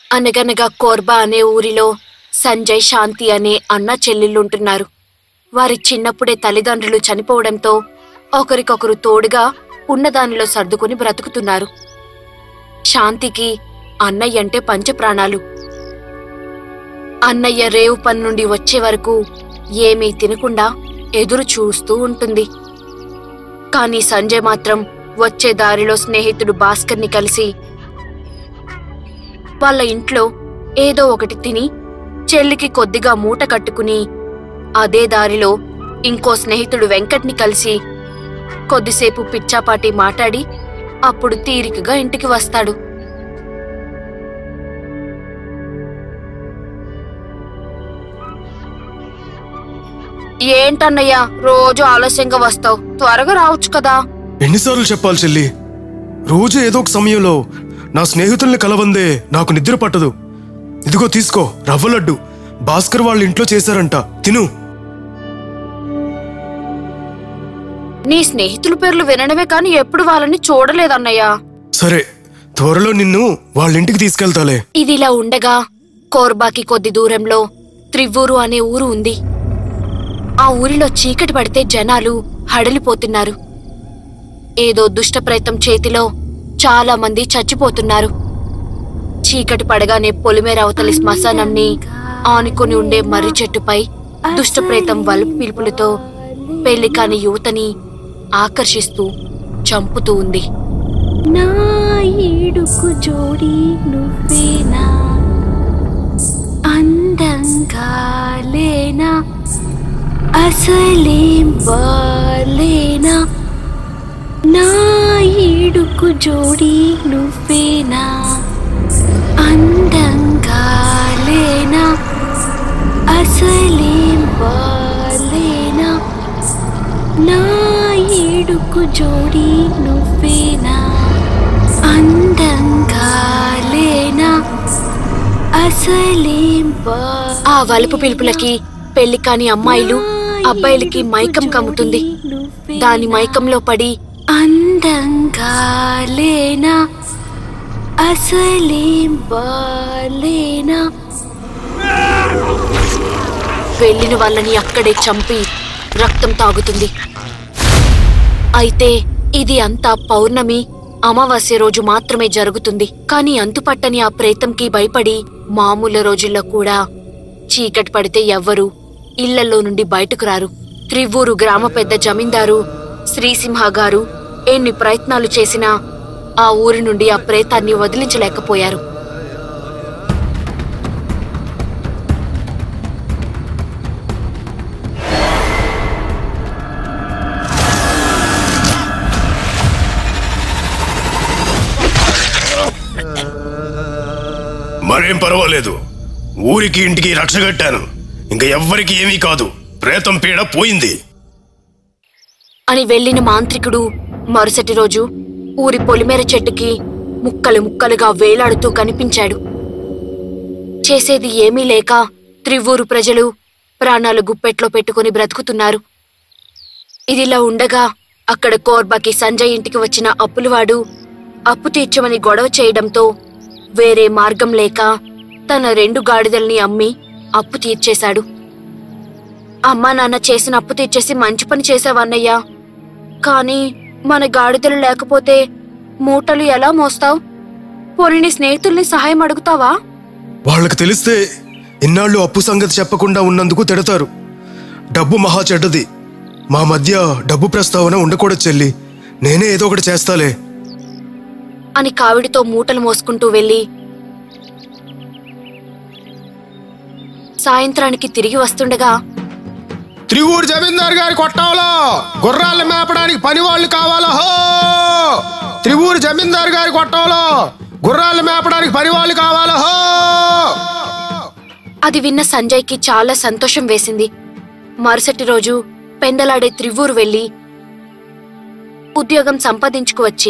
అనగనగా కోర్బా అనే ఊరిలో సంజయ్, శాంతి అనే అన్న చెల్లెళ్ళుంటున్నారు. వారి చిన్నప్పుడే తల్లిదండ్రులు చనిపోవడంతో ఒకరికొకరు తోడుగా ఉన్నదానిలో సర్దుకుని బ్రతుకుతున్నారు. శాంతికి అన్నయ్య అంటే పంచప్రాణాలు. అన్నయ్య రేవు పని నుండి వచ్చే వరకు ఏమీ తినకుండా ఎదురు చూస్తూ ఉంటుంది. కానీ సంజయ్ మాత్రం వచ్చే దారిలో స్నేహితుడు భాస్కర్ని కలిసి వాళ్ళ ఇంట్లో ఏదో ఒకటి తిని చెల్లికి కొద్దిగా మూట కట్టుకుని అదే దారిలో ఇంకో స్నేహితుడు వెంకట్ని కలిసి కొద్దిసేపు పిచ్చాపాటి మాట్లాడి అప్పుడు తీరికగా ఇంటికి వస్తాడు. ఏంటన్నయ్యా రోజు ఆలస్యంగా వస్తావు, త్వరగా రావచ్చు కదా. ఎన్నిసార్లు చెప్పాలి చెల్లి, రోజు ఏదో ఒక సమయంలో నా స్నేహితుల్ని కలవందే నాకు నిద్ర పట్టదు. ఇదిగో తీసుకో రవ్వ లడ్డు, భాస్కర్ వాళ్ళ ఇంట్లో చేశారంట, తిను. నీ స్నేహితుల పేర్లు వినడమే కాని ఎప్పుడు వాళ్ళని చూడలేదన్నయ్యా. సరే, త్వరలో నిన్ను వాళ్ళ ఇంటికి తీసుకెళ్తాలే. ఇదిలా ఉండగా కోర్బాకి కొద్ది దూరంలో త్రివ్వూరు అనే ఊరు ఉంది. ఆ ఊరిలో చీకటి పడితే జనాలు హడలిపోతున్నారు. ఏదో దుష్టప్రేతం చేతిలో చాలా మంది చచ్చిపోతున్నారు. చీకటి పడగానే పొలిమేర అవతలి శ్మశానంని ఆనుకొని ఉండే మర్రి చెట్టుపై దుష్టప్రేతం వలుపు పిలుపులతో పెళ్లి కాని యువతని ఆకర్షిస్తూ చంపుతూ ఉంది. నా ఏడుకు జోడి నువ్వేనా, అందంగా లేనా, అసలేం బాలేనా, నా ఏడుకు జోడి నువ్వేనా, అందంగా లేనా, అసలేం బాలేనా, నా ఏడుకు జోడి నువ్వేనా, అందంగా లేనా, అసలేం ఆ వలుపు పిలుపులకి పెళ్లి కాని అమ్మాయిలు అబ్బాయిలకి మైకం కమ్ముతుంది. దాని మైకంలో పడి అందంగా లేనా, అసలేం బాలేనా, వెళ్ళిన వాళ్ళని అక్కడే చంపి రక్తం తాగుతుంది. అయితే ఇది అంతా పౌర్ణమి, అమావాస్య రోజు మాత్రమే జరుగుతుంది. కానీ అంతుపట్టని ఆ ప్రేతంకి భయపడి మామూలు రోజుల్లో కూడా చీకటి పడితే ఎవ్వరూ ఇళ్లలో నుండి బయటకు రారు. త్రివ్వూరు గ్రామ పెద్ద జమీందారు శ్రీసింహ గారు ఎన్ని ప్రయత్నాలు చేసినా ఆ ఊరి నుండి ఆ ప్రేతాన్ని వదిలించలేకపోయారు. మరేం పర్వాలేదు, ఊరికి ఇంటికి రక్ష కట్టాను, ఇంకా ఎవ్వరికి ఏమీ కాదు, ప్రేతం పీడ పోయింది అని వెళ్లిన మాంత్రికుడు మరుసటి రోజు ఊరి పొలిమేర చెట్టుకి ముక్కలు ముక్కలుగా వేలాడుతూ కనిపించాడు. చేసేది ఏమీ లేక త్రివ్వూరు ప్రజలు ప్రాణాలు గుప్పెట్లో పెట్టుకుని బ్రతుకుతున్నారు. ఇదిలా ఉండగా అక్కడ కోర్బాకి సంజయ్ ఇంటికి వచ్చిన అప్పులవాడు అప్పు తీర్చమని గొడవ చేయడంతో వేరే మార్గం లేక తన 2 గాడిదల్ని అమ్మి అప్పు తీర్చేశాడు. అమ్మా నాన్న చేసిన అప్పు తీర్చేసి మంచి పని చేశావన్నయ్యా, కానీ మన గాడిదలు లేకపోతే మూటలు ఎలా మోస్తావు? పోనీ నీ స్నేహితుల్ని సహాయం అడుగుతావా? వాళ్ళకి తెలిస్తే ఇన్నాళ్ళు అప్పు సంగతి చెప్పకుండా ఉన్నందుకు తిడతారు. డబ్బు మహా చెడ్డది, మా మధ్య డబ్బు ప్రస్తావన ఉండకూడదు చెల్లి, నేనే ఏదో ఒకటి చేస్తాలే అని కావిడితో మూటలు మోసుకుంటూ వెళ్లి సాయంత్రానికి తిరిగి వస్తుండగా త్రివ్వూరు జమీందార్ గారి కొట్టంలో గుర్రాలు మేపడానికి పని వాళ్ళు కావాలా హో! త్రివ్వూరు జమీందార్ గారి కొట్టంలో గుర్రాలు మేపడానికి పని వాళ్ళు కావాలా హో! అది విన్న సంజయ్కి చాలా సంతోషం వేసింది. మరుసటి రోజు పెందలాడే త్రివ్వూరు వెళ్లి ఉద్యోగం సంపాదించుకువచ్చి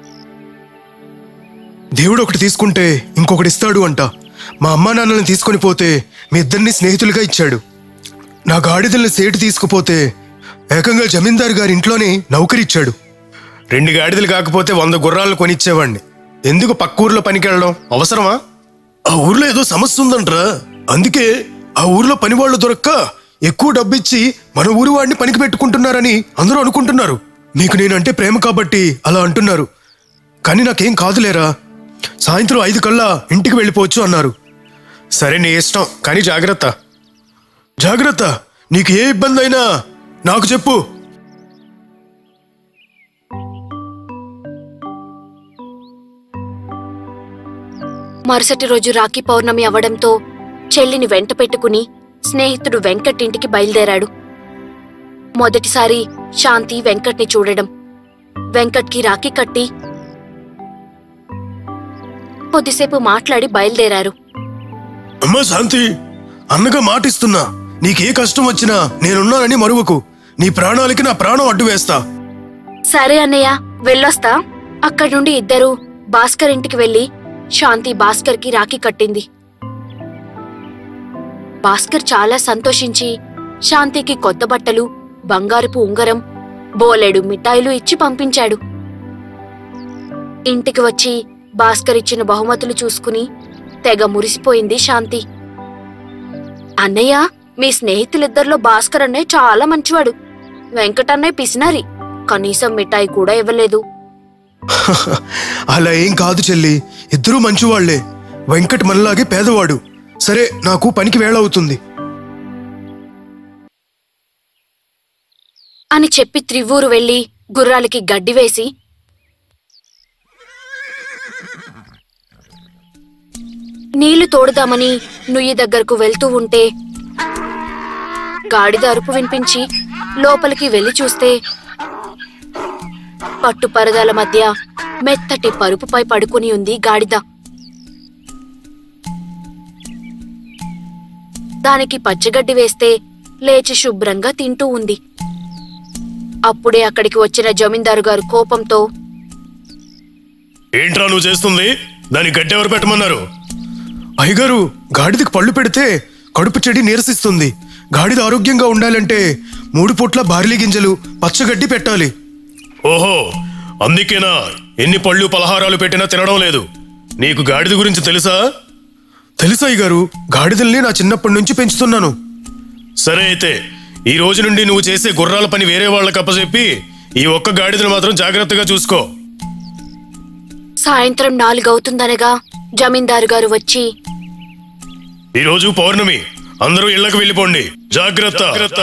దేవుడు ఒకటి తీసుకుంటే ఇంకొకటి ఇస్తాడు అంట. మా అమ్మా నాన్నల్ని తీసుకుని పోతే మీ ఇద్దరిని స్నేహితులుగా ఇచ్చాడు. నా గాడిదల్ని సేటు తీసుకుపోతే ఏకంగా జమీందారు గారి ఇంట్లోనే నౌకరిచ్చాడు. 2 గాడిదలు కాకపోతే 100 గుర్రాలను కొనిచ్చేవాడిని. ఎందుకు పక్కూర్లో పనికెళ్ళడం అవసరమా? ఆ ఊర్లో ఏదో సమస్య ఉందంట్రా. అందుకే ఆ ఊర్లో పని వాళ్ళు దొరక్క ఎక్కువ డబ్బిచ్చి మన ఊరి వాడిని పనికి పెట్టుకుంటున్నారని అందరూ అనుకుంటున్నారు. మీకు నేనంటే ప్రేమ కాబట్టి అలా అంటున్నారు. కానీ నాకేం కాదులేరా. సాయంత్రం 5 కల్లా ఇంటికి వెళ్ళిపోవచ్చు అన్నారు. సరే నీ ఇష్టం, కానీ జాగ్రత్త. జాగ్రత్త. నీకు ఏ ఇబ్బంది అయినా నాకు చెప్పు. మరుసటి రోజు రాఖీ పౌర్ణమి అవడంతో చెల్లిని వెంట పెట్టుకుని స్నేహితుడు వెంకట్ ఇంటికి బయలుదేరాడు. మొదటిసారి శాంతి వెంకట్ని చూడడం. వెంకట్కి రాఖీ కట్టి కొద్దిసేపు మాట్లాడి బయలుదేరారు. అమ్మా శాంతి, అన్నగా మాటిస్తున్నా, నీకే కష్టం వచ్చినా నేనున్నానని మరువకు. నీ ప్రాణాలకి నా ప్రాణం అడ్డు వేస్తా. సరే అన్నయ్య, వెళ్ళొస్తా. అక్కడి నుండి ఇద్దరూ భాస్కర్ ఇంటికి వెళ్లి శాంతి భాస్కర్కి రాఖీ కట్టింది. భాస్కర్ చాలా సంతోషించి శాంతికి కొత్త బట్టలు, బంగారపు ఉంగరం, బోలెడు మిఠాయిలు ఇచ్చి పంపించాడు. ఇంటికి వచ్చి భాస్కర్ ఇచ్చిన బహుమతులు చూసుకుని తెగ మురిసిపోయింది శాంతి. అన్నయ్య, మీ స్నేహితులిద్దరిలో భాస్కర్ అన్నయ్య చాలా మంచివాడు. వెంకటన్నయ్య పిసినారి, కనీసం మిఠాయి కూడా ఇవ్వలేదు. అలా ఏం కాదు చెల్లి, ఇద్దరూ మంచివాళ్లే. వెంకట్ మనలాగే పేదవాడు. సరే, నాకు పనికి వేళ అవుతుంది అని చెప్పి త్రివ్వూరు వెళ్లి గుర్రాలకి గడ్డి వేసి నీళ్లు తోడుదామని నుయ్యి దగ్గరకు వెళ్తూ ఉంటే గాడిద అరుపు వినిపించి లోపలికి వెళ్లి చూస్తే పట్టు పరదాల మధ్య మెత్తటి పరుపుపై పడుకుని ఉంది గాడిద. దానికి పచ్చగడ్డి వేస్తే లేచి శుభ్రంగా తింటూ ఉంది. అప్పుడే అక్కడికి వచ్చిన జమీందారు గారు కోపంతో, ఏంట్రా నువ్వు చేస్తుంది? దాని గడ్డి ఎవరు పెట్టమన్నారు? అయ్యగారు, గాడిదకి పళ్ళు పెడితే కడుపు చెడి నీరసిస్తుంది. గాడిద ఆరోగ్యంగా ఉండాలంటే 3 పూట్ల బార్లీ గింజలు, పచ్చగడ్డి పెట్టాలి. ఓహో, అందుకేనా ఎన్ని పళ్ళు పలహారాలు పెట్టినా తినడం లేదు? నీకు గాడిద గురించి తెలుసా? తెలుసా అయ్యగారు, గాడిదల్ని నా చిన్నప్పటి నుంచి పెంచుతున్నాను. సరే అయితే ఈ రోజు నుండి నువ్వు చేసే గుర్రాల పని వేరే వాళ్ళకి అప్పచెప్పి ఈ ఒక్క గాడిదను మాత్రం జాగ్రత్తగా చూసుకో. సాయంత్రం 4 అవుతుందనగా జమీందారు గారు వచ్చి, ఈరోజు పౌర్ణమి, అందరూ ఇళ్లకు వెళ్ళిపోండి, జాగ్రత్త.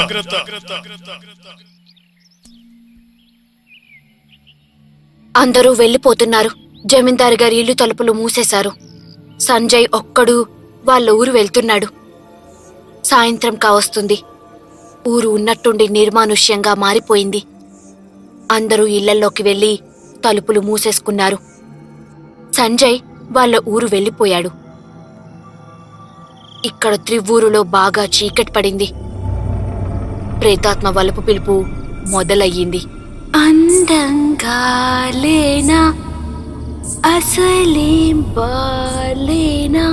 అందరూ వెళ్లిపోతున్నారు. జమీందారు గారి ఇల్లు తలుపులు మూసేశారు. సంజయ్ ఒక్కడు వాళ్ళ ఊరు వెళ్తున్నాడు. సాయంత్రం కావస్తుంది. ఊరు ఉన్నట్టుండి నిర్మానుష్యంగా మారిపోయింది. అందరూ ఇళ్లల్లోకి వెళ్లి తలుపులు మూసేసుకున్నారు. సంజయ్ వాళ్ళ ఊరు వెళ్లిపోయాడు. ఇక్కడ త్రివ్వూరులో బాగా చీకటి పడింది. ప్రేతాత్మ వలపు పిలుపు మొదలయ్యింది. అందంగా లేనా, అసలేం బాలేనా,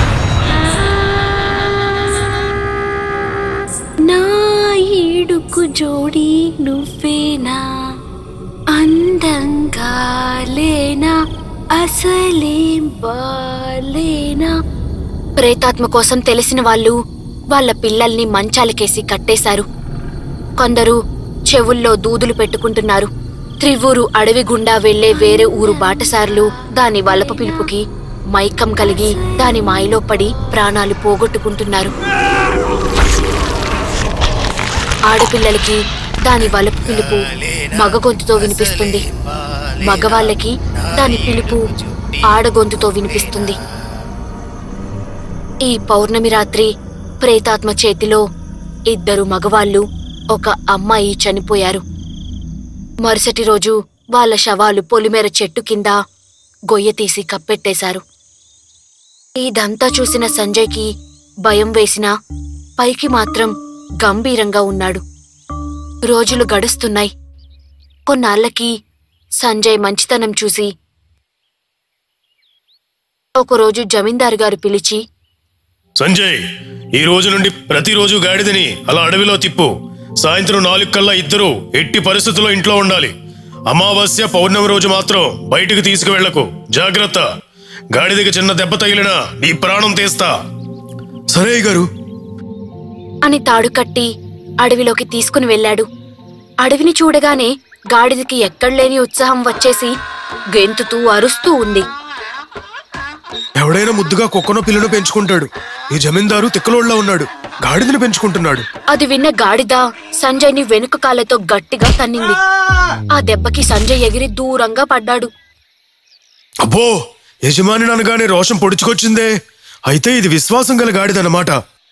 నా ఈడుకు జోడి నువ్వేనా. అందంగా లేనా, అసలేం బాలేనా. ప్రేతాత్మ కోసం తెలిసిన వాళ్ళు వాళ్ళ పిల్లల్ని మంచాలకేసి కట్టేశారు. కొందరు చెవుల్లో దూదులు పెట్టుకుంటున్నారు. త్రివ్వూరు అడవి గుండా వెళ్లే వేరే ఊరు బాటసారులు దాని వలప పిలుపుకి మైకం కలిగి దాని మాయలో పడి ప్రాణాలు పోగొట్టుకుంటున్నారు. ఆడపిల్లలకి దాని వలపు పిలుపు మగ గొంతుతో వినిపిస్తుంది. మగవాళ్ళకి దాని పిలుపు ఆడగొంతుతో వినిపిస్తుంది. ఈ పౌర్ణమి రాత్రి ప్రేతాత్మ చేతిలో 2 మగవాళ్ళు, 1 అమ్మాయి చనిపోయారు. మరుసటి రోజు వాళ్ళ శవాలు పొలిమేర చెట్టు కింద గొయ్య తీసి కప్పెట్టేశారు. ఇదంతా చూసిన సంజయ్కి భయం వేసినా పైకి మాత్రం గంభీరంగా ఉన్నాడు. రోజులు గడుస్తున్నాయి. కొన్నాళ్లకి సంజయ్ మంచితనం చూసి ఒకరోజు జమీందారు గారు పిలిచి, సంజయ్, ఈ రోజు నుండి ప్రతిరోజు గాడిదని అలా అడవిలో తిప్పు. సాయంత్రం 4 కల్లా ఇద్దరు ఎట్టి పరిస్థితుల్లో ఇంట్లో ఉండాలి. అమావాస్య, పౌర్ణమి రోజు మాత్రం బయటికి తీసుకువెళ్లకు, జాగ్రత్త. గాడిదకి చిన్న దెబ్బ తగిలినా నీ ప్రాణం తీస్తా. సరే అయ్యగారు అని తాడు కట్టి అడవిలోకి తీసుకుని వెళ్ళాడు. అడవిని చూడగానే గాడిదకి ఎక్కడలేని ఉత్సాహం వచ్చేసి గెంతుతూ అరుస్తూ ఉంది. ఎవడైనా ముద్దుగా కుక్కనో పిల్లను పెంచుకుంటాడు. ఈ జమీందారు తిక్కలోళ్ళ ఉన్నాడు, గాడిదని పెంచుకుంటున్నాడు. అది విన్న గాడిద సంజయ్ని వెనుక కాళ్ళతో గట్టిగా తన్నింది. ఆ దెబ్బకి సంజయ్ ఎగిరి దూరంగా పడ్డాడు. అబ్బో, యజమాని అనగానే రోషం పొడుచుకొచ్చిందే. అయితే ఇది విశ్వాసం గల గాడిదన్నమాట.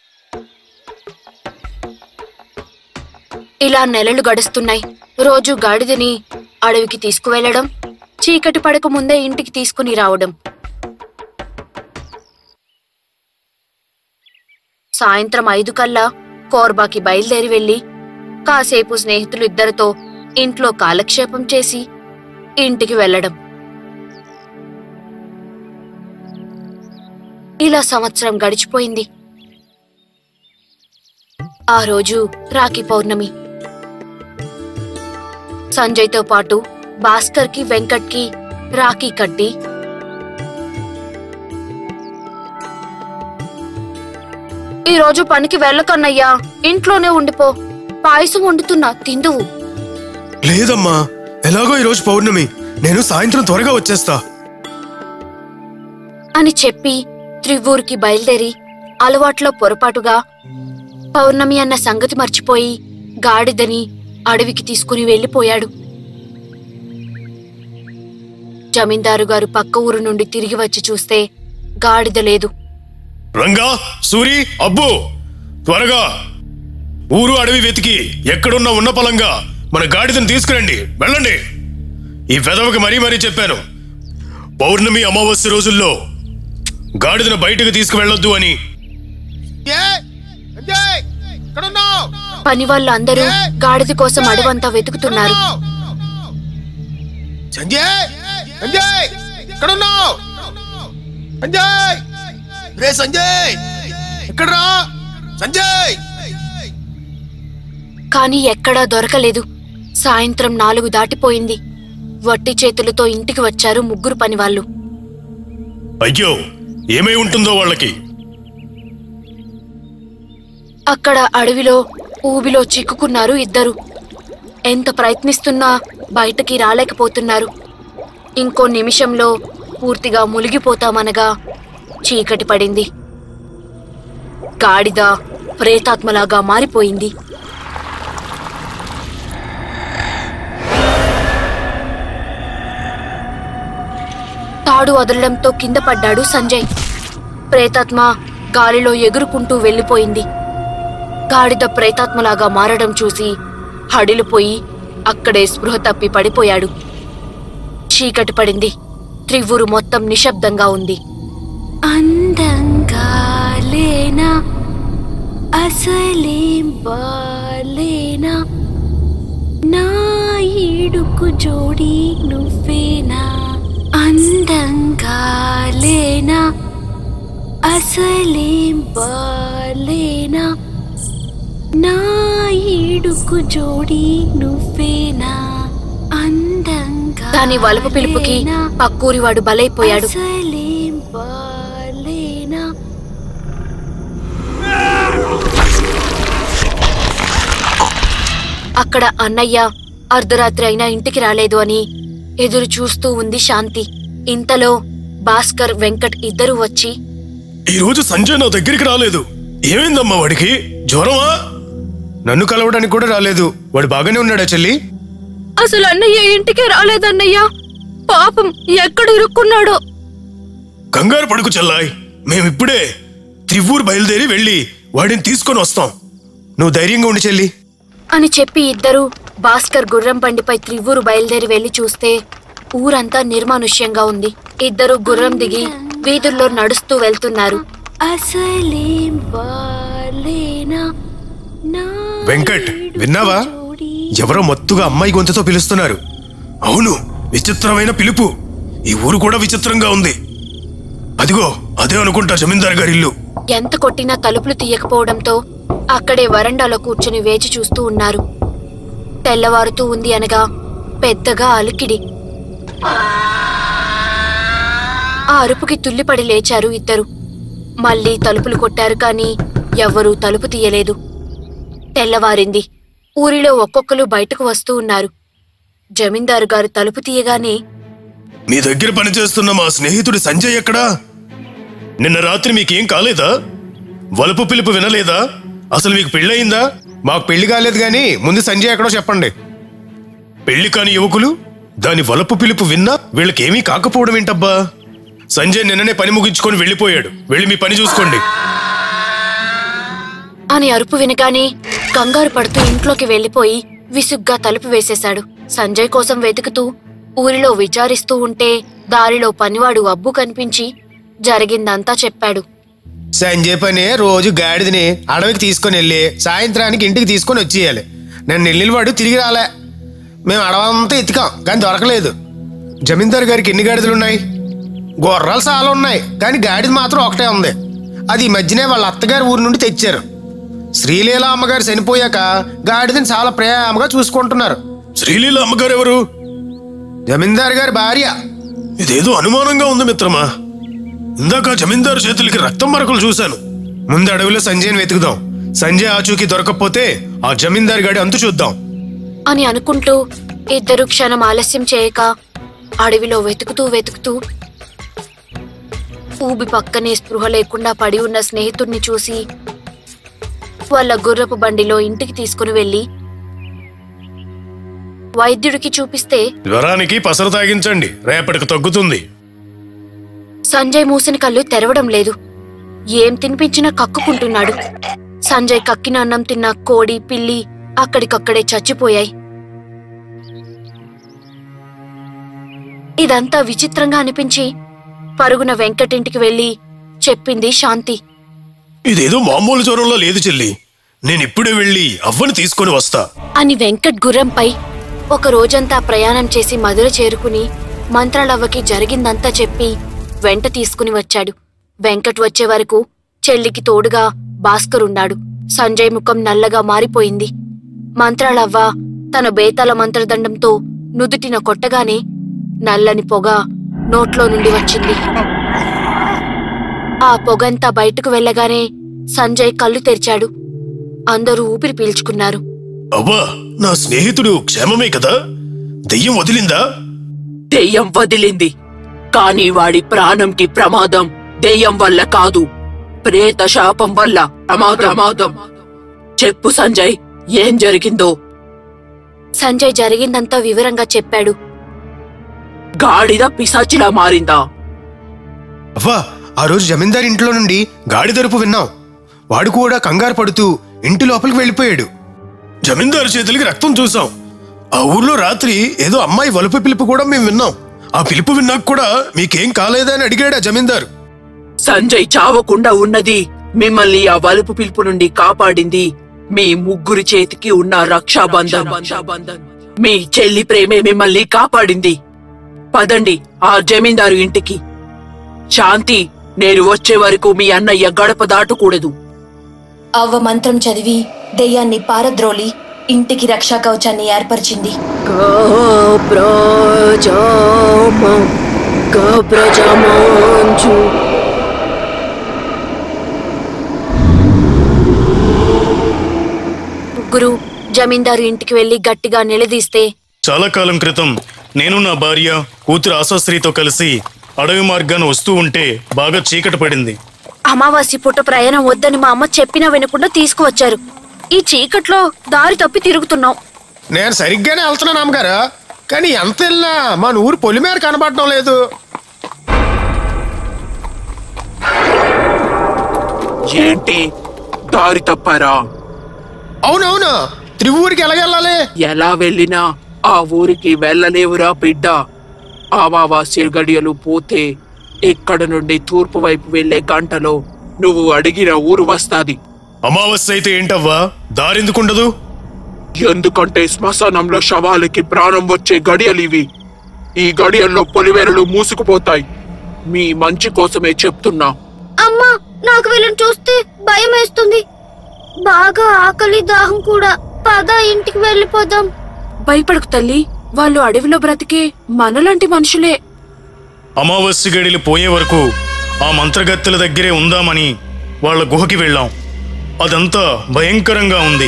ఇలా నెలలు గడుస్తున్నాయి. రోజు గాడిదని అడవికి తీసుకువెళ్లడం, చీకటి పడక ముందే ఇంటికి తీసుకుని రావడం. సాయంత్రం 5 కల్లా కోర్బాకి బయలుదేరి వెళ్లి కాసేపు స్నేహితులు ఇద్దరితో ఇంట్లో కాలక్షేపం చేసి ఇంటికి వెళ్లడం. ఇలా సంవత్సరం గడిచిపోయింది. ఆ రోజు రాఖీ పౌర్ణమి. సంజయ్తో పాటు భాస్కర్కి వెంకట్కి రాఖీ కట్టి ఈ రోజు పనికి వెళ్ళకన్నయ్యా, ఇంట్లోనే ఉండిపో, పాయసం వండుతున్నా తిందువు. లేదమ్మా, ఎలాగో ఈరోజు పౌర్ణమి, నేను సాయంత్రం త్వరగా వచ్చేస్తా అని చెప్పి త్రివ్వూరుకి బయలుదేరి అలవాట్లో పొరపాటుగా పౌర్ణమి అన్న సంగతి మర్చిపోయి గాడిదని అడవికి తీసుకుని వెళ్లిపోయాడు. జమీందారు గారు పక్క ఊరు నుండి తిరిగి వచ్చి చూస్తే గాడిద లేదు. రంగా, సూరి, అబ్బు, త్వరగా ఊరు అడవి వెతికి ఎక్కడున్నా ఉన్న పలంగా మన గాడిదని తీసుకురండి. వెళ్ళండి. ఈ వెధవకి మరీ చెప్పాను, పౌర్ణమి అమావాస్య రోజుల్లో గాడిదను బయటకు తీసుకువెళ్ళొద్దు అని. పని వాళ్ళు అందరూ గాడిద కోసం అడవంతా వెతుకుతున్నారు. కాని ఎక్కడా దొరకలేదు. సాయంత్రం 4 దాటిపోయింది. వట్టి చేతులతో ఇంటికి వచ్చారు 3 పనివాళ్లు. అయ్యో, ఏమై ఉంటుందో వాళ్ళకి. అక్కడ అడవిలో ఊబిలో చిక్కుకున్నారు 2. ఎంత ప్రయత్నిస్తున్నా బయటకి రాలేకపోతున్నారు. ఇంకో నిమిషంలో పూర్తిగా మునిగిపోతామనగా చీకటి పడింది. గాడిద ప్రేతాత్మలాగా మారిపోయింది. తాడు వదలడంతో కింద పడ్డాడు సంజయ్. ప్రేతాత్మ గాలిలో ఎగురుకుంటూ వెళ్లిపోయింది. గాడిద ప్రేతాత్మలాగా మారడం చూసి హడిలిపోయి అక్కడే స్పృహ తప్పి పడిపోయాడు. చీకటి పడింది. త్రివ్వూరు మొత్తం నిశ్శబ్దంగా ఉంది. అందంగా లేనా అసలేం బాలేనా నా ఈడుకు జోడి నువ్వేనా అందంగా లేనా అసలేం బాలేనా నా ఈడుకు జోడి నువ్వేనా అందంగా దాని వలుపు పిలుపుకి పక్కూరివాడు బలైపోయాడు. అసలేం బాలేనా అక్కడ అన్నయ్య అర్ధరాత్రి అయినా ఇంటికి రాలేదు అని ఎదురు చూస్తూ ఉంది శాంతి. ఇంతలో భాస్కర్, వెంకట్ ఇద్దరు వచ్చి, ఈరోజు సంజయ్ నా దగ్గరికి రాలేదు. ఏమైందమ్మా వాడికి? జ్వరమా? నన్ను కలవడానికి కూడా రాలేదు. వాడు బాగానే ఉన్నాడా చెల్లి? అసలు అన్నయ్య ఇంటికే రాలేదన్నయ్య. పాపం ఎక్కడ ఇరుక్కున్నాడో. కంగారు పడుకు చెల్లాయ్, మేమిప్పుడే త్రివ్వూరు బయలుదేరి వెళ్ళి వాడిని తీసుకొని వస్తాం. నువ్వు ధైర్యంగా ఉండి చెల్లి అని చెప్పి ఇద్దరు భాస్కర్ గుర్రం బండిపై త్రివ్వూరు బయలుదేరి వెళ్లి చూస్తే ఊరంతా నిర్మానుష్యంగా ఉంది. ఇద్దరు గుర్రం దిగి వీధుల్లో నడుస్తూ వెళ్తున్నారు. అసలేం బాలేనా నా వెంకట్, విన్నావా? ఎవరో మత్తుగా అమ్మాయి గొంతుతో పిలుస్తున్నారు. అవును, విచిత్రమైన పిలుపు. ఈ ఊరు కూడా విచిత్రంగా ఉంది. అదిగో అదే అనుకుంటా జమీందార్ గారి ఇల్లు. ఎంత కొట్టినా తలుపులు తీయకపోవడంతో అక్కడే వరండాలో కూర్చుని వేచి చూస్తూ ఉన్నారు. తెల్లవారుతూ ఉంది అనగా పెద్దగా అలికిడి. ఆ అరుపుకి తుల్లిపడి లేచారు ఇద్దరు. మళ్ళీ తలుపులు కొట్టారు కాని ఎవ్వరూ తలుపు తీయలేదు. తెల్లవారింది. ఊరిలో ఒక్కొక్కరు బయటకు వస్తూ ఉన్నారు. జమీందారు గారు తలుపు తీయగానే, మీ దగ్గర పనిచేస్తున్న మా స్నేహితుడు సంజయ్ ఎక్కడా? నిన్న రాత్రి మీకేం కాలేదా? వలుపు పిలుపు వినలేదా? అసలు మీకు పెళ్ళయిందా? మాకు పెళ్లి కాలేదు గాని ముందు సంజయ్ ఎక్కడో చెప్పండి. పెళ్లి కాని యువకులు దాని వలపు పిలుపు విన్నా వీళ్ళకేమీ కాకపోవడం ఏంటబ్బా? సంజయ్ నిన్ననే పని ముగించుకొని వెళ్ళిపోయాడు. వెళ్ళి మీ పని చూసుకోండి అని అరుపు వినగానే కంగారు పడుతూ ఇంట్లోకి వెళ్లిపోయి విసుగ్గా తలుపు వేసేశాడు. సంజయ్ కోసం వెతుకుతూ ఊరిలో విచారిస్తూ ఉంటే దారిలో పనివాడు అబ్బు కనిపించి జరిగిందంతా చెప్పాడు. సంజయ్ పని రోజు గాడిదని అడవికి తీసుకొని వెళ్ళి సాయంత్రానికి ఇంటికి తీసుకొని వచ్చేయాలి. నేను నెల్లివాడు తిరిగి రాలే. మేము అడవంతా ఎత్తికాం కానీ దొరకలేదు. జమీందారు గారికి ఎన్ని గాడిదలున్నాయి? గుర్రాలు చాలా ఉన్నాయి కానీ గాడిద మాత్రం ఒకటే ఉంది. అది ఈ మధ్యనే వాళ్ళ అత్తగారి ఊరి నుండి తెచ్చారు. శ్రీలీల అమ్మగారు చనిపోయాక గాడిదని చాలా ప్రేమగా చూసుకుంటున్నారు. శ్రీలీల అమ్మగారు ఎవరు? జమీందారు గారి భార్య. ఇదేదో అనుమానంగా ఉంది మిత్రమా. ఇందాక జమీందారు చేతులకి రక్తం మరకలు చూశాను. ముందు అడవిలో సంజయ్ని వెతుకుదాం. సంజయ్ ఆచూకీ దొరకకపోతే ఆ జమీందారు గాడి అంతు చూద్దాం అని అనుకుంటూ ఇద్దరు క్షణం ఆలస్యం చేయక అడవిలో వెతుకుతూ ఊబి పక్కనే స్పృహ లేకుండా పడి ఉన్న స్నేహితుడిని చూసి వాళ్ళ గుర్రపు బండిలో ఇంటికి తీసుకుని వెళ్లి వైద్యుడికి చూపిస్తే, జ్వరానికి పసరు తాగించండి, రేపటికి తగ్గుతుంది. సంజయ్ మూసిన కళ్ళు తెరవడం లేదు. ఏం తినిపించినా కక్కుకుంటున్నాడు. సంజయ్ కక్కిన అన్నం తిన్న కోడి, పిల్లి అక్కడికక్కడే చచ్చిపోయాయి. ఇదంతా విచిత్రంగా అనిపించి పరుగున వెంకటింటికి వెళ్లి చెప్పింది శాంతి. ఇదేదో మామూలు జ్వరంలో లేదు చెల్లి, నేనిప్పుడే వెళ్ళి అవ్వని తీసుకొని వస్తా అని వెంకట్ గుర్రంపై ఒక రోజంతా ప్రయాణం చేసి మధుర చేరుకుని మంత్రాలవ్వకి జరిగిందంతా చెప్పి వెంట తీసుకుని వచ్చాడు. వెంకట్ వచ్చే వరకు చెల్లికి తోడుగా భాస్కరున్నాడు. సంజయ్ ముఖం నల్లగా మారిపోయింది. మంత్రాలవ్వ తన బేతాల మంత్రదండంతో నుదుటిన కొట్టగానే నల్లని పొగ నోట్లో నుండి వచ్చింది. ఆ పొగంతా బయటకు వెళ్లగానే సంజయ్ కళ్ళు తెరిచాడు. అందరూ ఊపిరి పీల్చుకున్నారు. అవ్వా, నా స్నేహితుడు క్షేమమే కదా? దెయ్యం వదిలిందా? దెయ్యం వదిలింది, కాని వాడి ప్రాణంకి ప్రమాదం దెయ్యం వల్ల కాదు, ప్రేత శాపం వల్ల ప్రమాదం. చెప్పు సంజయ్, ఏం జరిగిందో? సంజయ్ జరిగిందంతా వివరంగా చెప్పాడు. గాడిద పిశాచిలా మారిందా? అవ్వా, ఆ రోజు జమీందారు ఇంట్లో నుండి గాడిదరుపు విన్నాం. వాడు కూడా కంగారు పడుతూ ఇంటి లోపలికి వెళ్ళిపోయాడు. జమీందారు చేతులకి రక్తం చూసాం. ఆ ఊర్లో రాత్రి ఏదో అమ్మాయి వలుపు పిలుపు కూడా మేము విన్నాం. ఆ పిలుపు విన్నాక కూడా మీకేం కాలేదా అని అడిగాడా జమీందారు. సంజయ్ చావకుండా ఉన్నది మిమ్మల్ని ఆ వలుపు పిలుపు నుండి కాపాడింది మీ ముగ్గురి చేతికి ఉన్న రక్షాబంధన్. మీ చెల్లి ప్రేమే మిమ్మల్ని కాపాడింది. పదండి ఆ జమీందారు ఇంటికి. శాంతి, నేను వచ్చే వరకు మీ అన్నయ్య గడప దాటకూడదు. అవ్వ మంత్రం చదివి దెయ్యాన్ని పారద్రోలి ఇంటికి రక్షా కవచాన్ని ఏర్పరిచింది. ముగ్గురు జమీందారు ఇంటికి వెళ్లి గట్టిగా నిలదీస్తే, చాలా కాలం క్రితం నేను నా భార్య కూతురు ఆశాశ్రీతో కలిసి అడవి మార్గాన వస్తూ ఉంటే బాగా చీకటి పడింది. అమావాస్య పూట ప్రయాణం వద్దని మా అమ్మ చెప్పినా వినకుండా తీసుకువచ్చారు. ఈ చీకట్లో దారి తప్పి తిరుగుతున్నాం. నేను సరిగ్గానే వెళ్తున్నాను అమ్మగారు, కానీ ఎంత వెళ్ళినా మన ఊరు పొలిమేర కనబడటం లేదు. ఏంటి, దారి తప్పారా? అవునవును, త్రివూరికి ఎలాగెళ్ళాలి? ఎలా వెళ్ళినా ఆ ఊరికి వెళ్ళలేవురా బిడ్డ. అమావాస్య గడియలు పోతే ఇక్కడ నుండి తూర్పు వైపు వెళ్లే గంటలో నువ్వు అడిగిన ఊరు వస్తాది. అమావాస్య అయితే ఏంటవ్వా, దారెందుకుండదు? ఎందుకంటే శ్మశానంలో శవాలకి ప్రాణం వచ్చే గడియలివి. ఈ గడియల్లో పొలివేరలు మూసుకుపోతాయి. మీ మంచి కోసమే చెప్తున్నా. అమ్మా, నాకు వీళ్ళని చూస్తే భయం వేస్తుంది. బాగా ఆకలి, దాహం కూడా. పద ఇంటికి వెళ్ళిపోదాం. భయపడకు తల్లి, వాళ్ళు అడవిలో బ్రతికే మనలాంటి మనుషులే. అమావాస్య గడిలు పోయే వరకు ఆ మంత్రగత్తెల దగ్గరే ఉందామని వాళ్ళ గుహకి వెళ్ళాం. అదంతా భయంకరంగా ఉంది.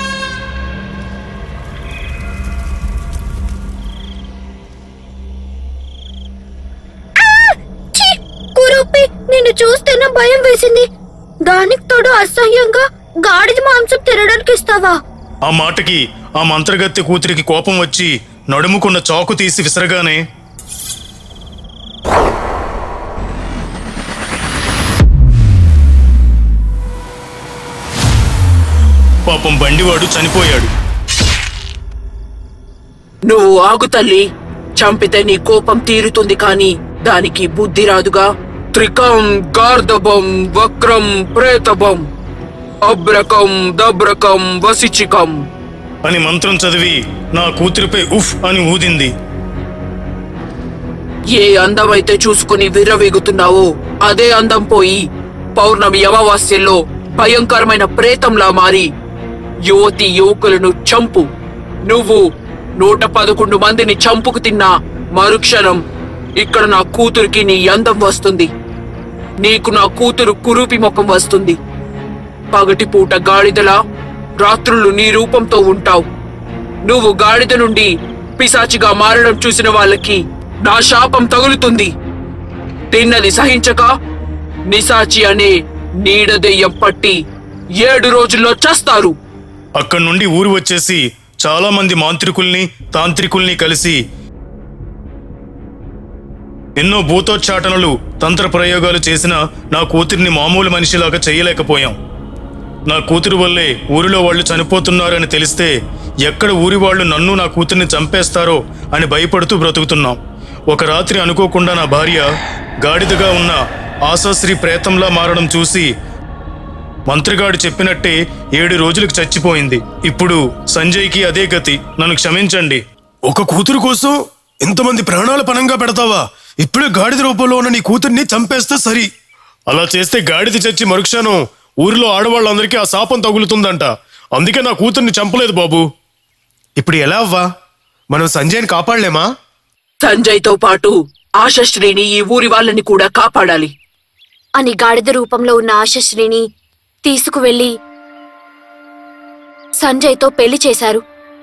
కురూపి, నిన్ను చూస్తేనే భయం వేసింది. దానికి తోడు అసహ్యంగా గాడిద మాంసం తినడానికి ఇస్తావా? ఆ మాటకి ఆ మంత్రగత్తె కూతురికి కోపం వచ్చి నడుముకున్న చాకు తీసి విసరగానే పాపం బండివాడు చనిపోయాడు. నువ్వు ఆగు తల్లి. చంపితే నీ కోపం తీరుతుంది, కాని దానికి బుద్ధి రాదుగా. త్రికం గార్ధబం వక్రం ప్రేతబం అబ్రకం దబ్రకం వసిచికం అని మంత్రం చదివి నా కూతురిపై ఉఫ్ అని ఊదింది. ఏ అందమైతే చూసుకుని విర్రవీగుతున్నావో అదే అందం పోయి పౌర్ణమి అమావాస్యల్లో భయంకరమైన ప్రేతంలా మారి యువతి యువకులను చంపు. నువ్వు 111 మందిని చంపుకు తిన్నా మరుక్షణం ఇక్కడ నా కూతురికి నీ అందం వస్తుంది. నీకు నా కూతురు కురూపి ముఖం వస్తుంది. పగటిపూట గాడిదలా, రాత్రులు నీ రూపంతో ఉంటావు. నువ్వు గాడిద నుండి పిశాచిగా మారడం చూసిన వాళ్ళకి నా శాపం తగులుతుంది. తిన్నది సహించక నిశాచి అనే నీడదెయ్యం పట్టి 7 రోజుల్లో చస్తారు. అక్కడి నుండి ఊరు వచ్చేసి చాలా మంది మాంత్రికుల్ని తాంత్రికుల్ని కలిసి ఎన్నో భూతోచ్చాటనలు తంత్ర ప్రయోగాలు చేసినా నా కూతురిని మామూలు మనిషిలాగా చేయలేకపోయాం. నా కూతురు వల్లే ఊరిలో వాళ్ళు చనిపోతున్నారని తెలిస్తే ఎక్కడ ఊరి వాళ్ళు నన్ను నా కూతుర్ని చంపేస్తారో అని భయపడుతూ బ్రతుకుతున్నాం. ఒక రాత్రి అనుకోకుండా నా భార్య గాడిదగా ఉన్న ఆశాశ్రీ ప్రేతంలా మారడం చూసి మంత్రిగాడు చెప్పినట్టే 7 రోజులకు చచ్చిపోయింది. ఇప్పుడు సంజయ్కి అదే గతి. నన్ను క్షమించండి. ఒక కూతురు కోసం ఇంతమంది ప్రాణాలు పణంగా పెడతావా? ఇప్పుడే గాడిద రూపంలో ఉన్న నీ కూతుర్ని చంపేస్తే సరి. అలా చేస్తే గాడిద చచ్చి మరుక్షణం ఊరిలో ఆడవాళ్ళందరికీ ఆ శాపం తగులుతుందంట. అందుకే నా కూతుర్ని చంపలేదు బాబు. ఇప్పుడు ఎలా అవ్వా? మనం సంజయ్ని కాపాడలేమా? సంజయ్తో పాటు ఆశశ్రీని ఈ ఊరి వాళ్ళని కూడా కాపాడాలి అని గాడిద రూపంలో ఉన్న ఆశశ్రీని తీసుకువెళ్లి సంజయ్తో పెళ్లి చేశారు.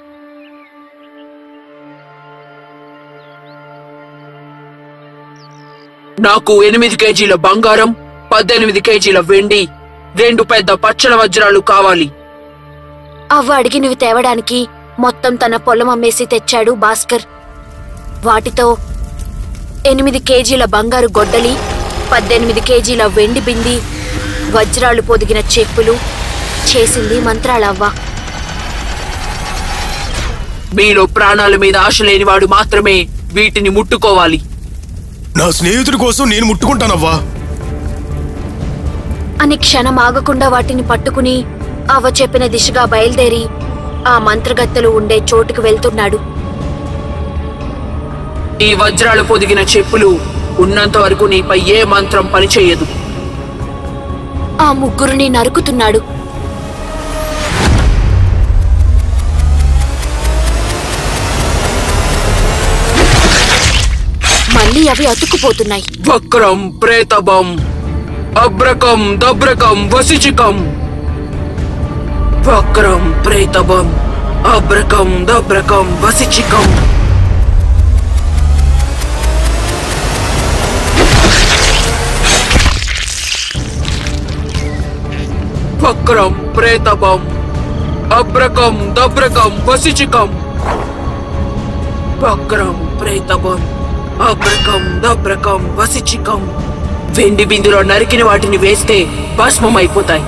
నాకు 8 కేజీల బంగారం, 18 కేజీల వెండి, 2 పెద్ద పచ్చల వజ్రాలు కావాలి. అవ్వ అడిగినవి తేవడానికి మొత్తం తన పొలం అమ్మేసి తెచ్చాడు భాస్కర్. వాటితో 8 కేజీల బంగారు గొడ్డలి, 18 కేజీల వెండి బింది, వజ్రాలు పొదిగిన చెప్పులు చేసింది మంత్రాలవ్వ. మీలో ప్రాణాల మీద ఆశ లేనివాడు మాత్రమే వీటిని ముట్టుకోవాలి. నా స్నేహితుడి కోసం నేను ముట్టుకుంటానవ్వా అని క్షణం ఆగకుండా వాటిని పట్టుకుని అవ్వ చెప్పిన దిశగా బయలుదేరి ఆ మంత్రగత్తెలు ఉండే చోటుకు వెళ్తున్నాడు. ఈ వజ్రాలు పొదిగిన చెప్పులు ఉన్నంత వరకు నీపై ఏ మంత్రం పనిచేయదు. ఆ ముగ్గురిని నరుకుతున్నాడు. మళ్ళీ అవి అతుక్కుపోతున్నాయి. వక్రం ప్రేతబం అబ్రకం దబ్రకం వసిచికం. వక్రం ప్రేతబం అబ్రకం దబ్రకం వసిచికం. వక్రం ప్రేతబం అబ్రకం దబ్రకం వసిచికం. వక్రం ప్రేతబం అబ్రకం దబ్రకం వసిచికం. వెండి బిందులో నరికిన వాటిని వేస్తే భస్మం అయిపోతాయి.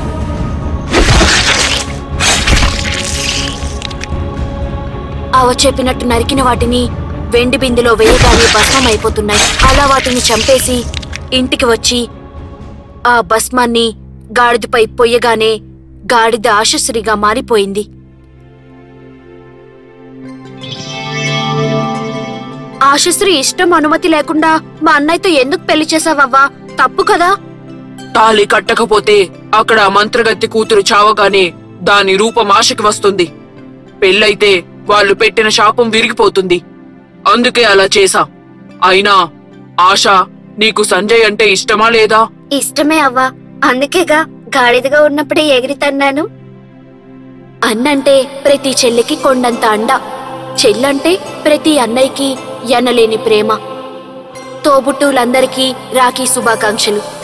అవ చెప్పినట్టు నరికిన వాటిని వెండి బిందులో వేయగానే భస్మం అయిపోతున్నాయి. అలా వాటిని చంపేసి ఇంటికి వచ్చి ఆ భస్మాన్ని గాడిదపై పొయ్యగానే గాడిద ఆశశ్రీగా మారిపోయింది. ఆశశ్రీ ఇష్టం అనుమతి లేకుండా మా అన్నయ్యతో ఎందుకు పెళ్లి చేసావవ్వా? తప్పు కదా. తాళి కట్టకపోతే అక్కడ మంత్రగత్తి కూతురు చావగానే దాని రూపం ఆశకి వస్తుంది. పెళ్ళైతే వాళ్ళు పెట్టిన శాపం విరిగిపోతుంది. అందుకే అలా చేశా. అయినా ఆశా, నీకు సంజయ్ అంటే ఇష్టమా లేదా? ఇష్టమే అవ్వా, అందుకేగా గాడిదగా ఉన్నప్పుడే ఎగిరి తన్నాను. అన్నంటే ప్రతి చెల్లికి కొండంత అండ, చెల్లంటే ప్రతి అన్నయ్యకి ఎనలేని ప్రేమ. తోబుట్టువులందరికీ రాఖీ శుభాకాంక్షలు.